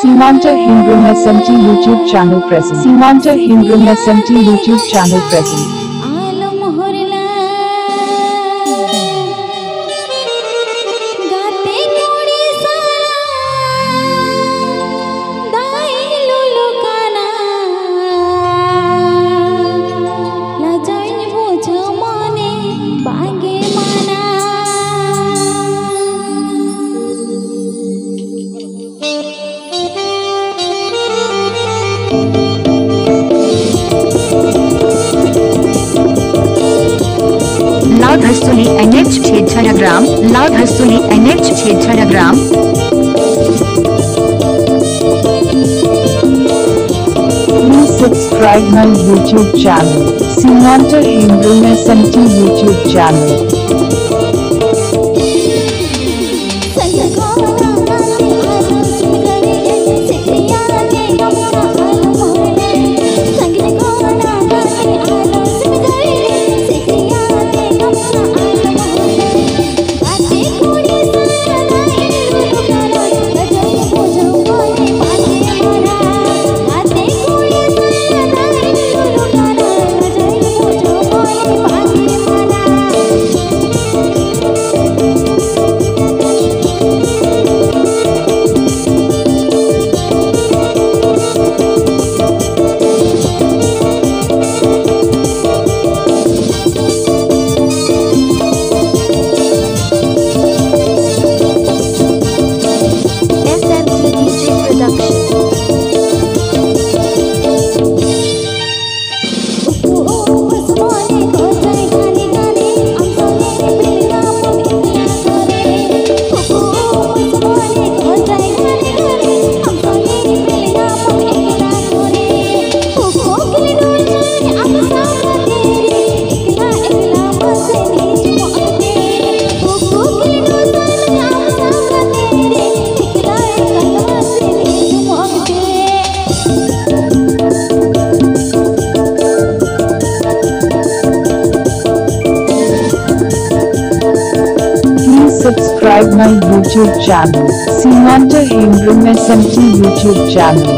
Seemanta Hindran SMT YouTube channel present. Seemanta Hindran SMT YouTube channel present. Laud Hastuli NH 6 ग्राम, Laud Hastuli NH 6 ग्राम। Please subscribe my YouTube channel, Seemanta Hindran SMT YouTube channel. Subscribe my YouTube channel, Seemanta Hindran SMT YouTube channel.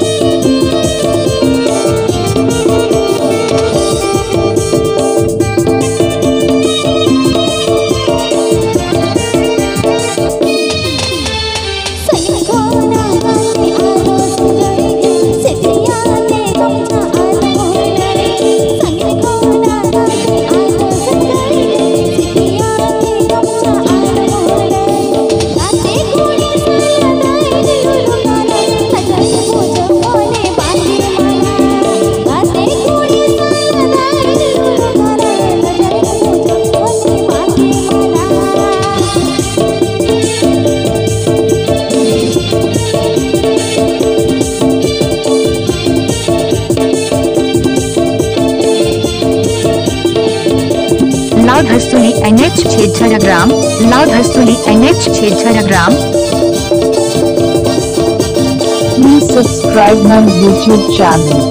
Laud Hastuli NH 6 ग्राम, Laud Hastuli NH 6 ग्राम। Please subscribe my YouTube channel.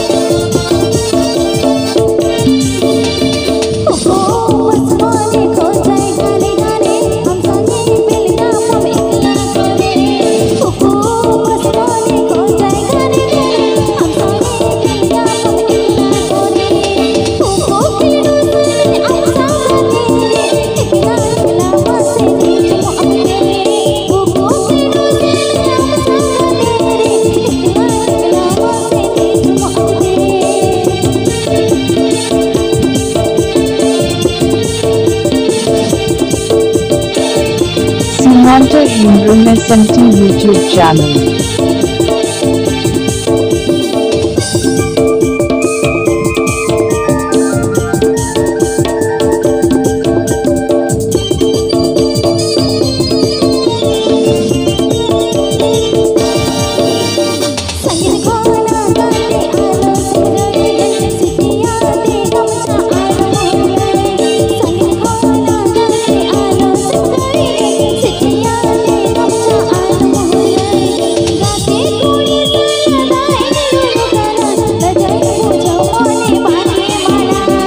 Seemanta Hindran SMT YouTube channel.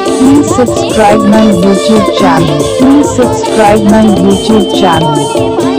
Subscribe my YouTube channel. Please subscribe my YouTube channel.